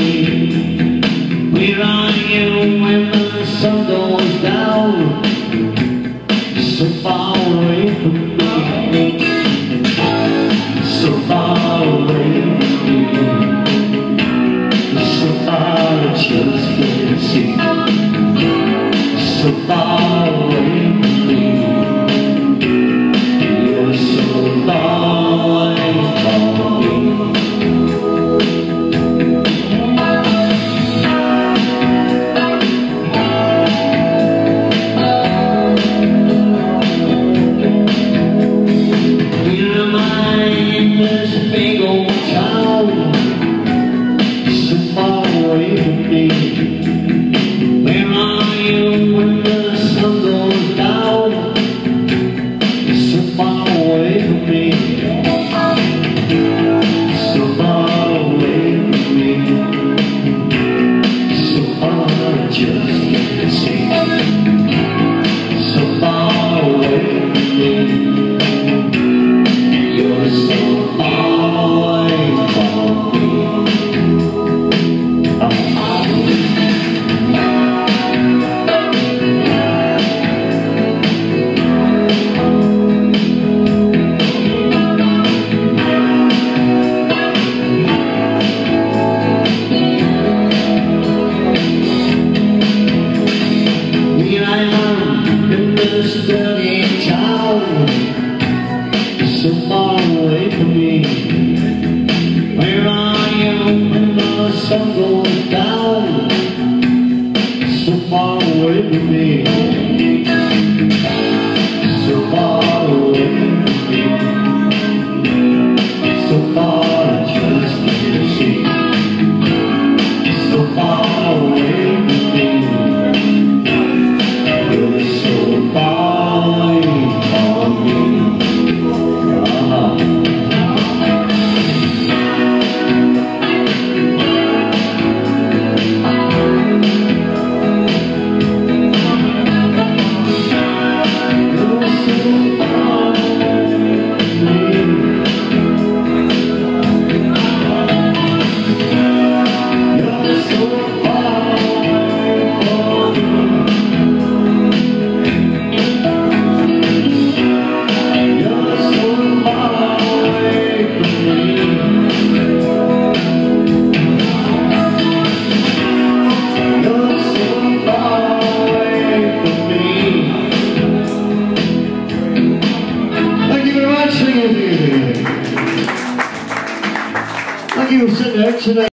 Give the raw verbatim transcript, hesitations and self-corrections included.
me. Where are you when the sun goes down? So far away from me, so far away from me, so far I just can't see, so far away from me. You're so far away from me. This big old town, so far away from me. Where are you when the sun goes down? So far away from me, so far away from me, so far I just can't see, so far away from me. You're so far away from me. Oh. Here I am in this dirty town, so far away from me. Where are you when the sun goes down? So far away from me, so far away from me, so far I just can't see, so far away from me. You're so far away from me. Thank you for sitting there today.